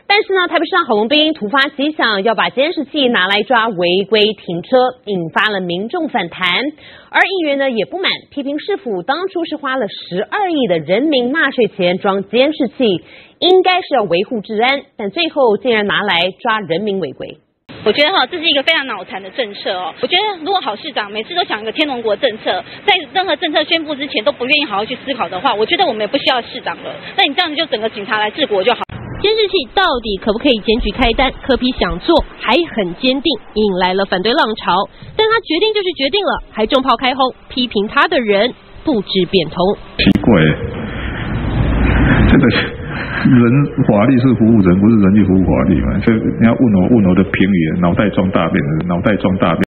但是呢，台北市长郝龙斌突发奇想，要把监视器拿来抓违规停车，引发了民众反弹。而议员呢也不满，批评市府当初是花了12亿的人民纳税钱装监视器，应该是要维护治安，但最后竟然拿来抓人民违规。 我觉得这是一个非常脑残的政策哦。我觉得如果郝市长每次都想一个天龙国政策，在任何政策宣布之前都不愿意好好去思考的话，我觉得我们也不需要市长了。那你这样就整个警察来治国就好。 监视器到底可不可以检举开单？柯 P 想做，还很坚定，引来了反对浪潮。但他决定就是决定了，还重炮开轰，批评他的人不知变通。 奇怪，真的是。人法律是服务人，不是人去服务法律嘛？所以你要问我的评语，脑袋装大便，脑袋装大便。